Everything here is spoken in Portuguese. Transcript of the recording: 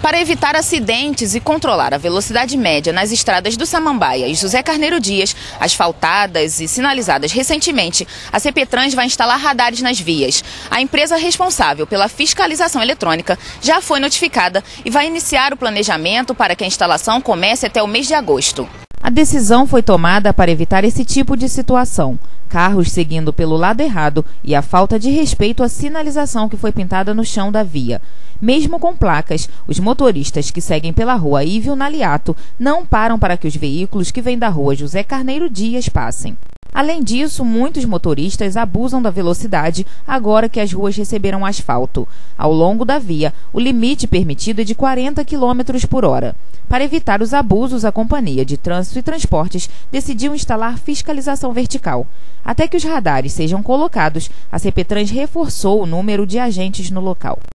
Para evitar acidentes e controlar a velocidade média nas estradas do Samambaia e José Carneiro Dias, asfaltadas e sinalizadas recentemente, a CPTrans vai instalar radares nas vias. A empresa responsável pela fiscalização eletrônica já foi notificada e vai iniciar o planejamento para que a instalação comece até o mês de agosto. A decisão foi tomada para evitar esse tipo de situação. Carros seguindo pelo lado errado e a falta de respeito à sinalização que foi pintada no chão da via. Mesmo com placas, os motoristas que seguem pela rua Ívio Naliato não param para que os veículos que vêm da rua José Carneiro Dias passem. Além disso, muitos motoristas abusam da velocidade agora que as ruas receberam asfalto. Ao longo da via, o limite permitido é de 40 km por hora. Para evitar os abusos, a Companhia de Trânsito e Transportes decidiu instalar fiscalização vertical. Até que os radares sejam colocados, a CPTrans reforçou o número de agentes no local.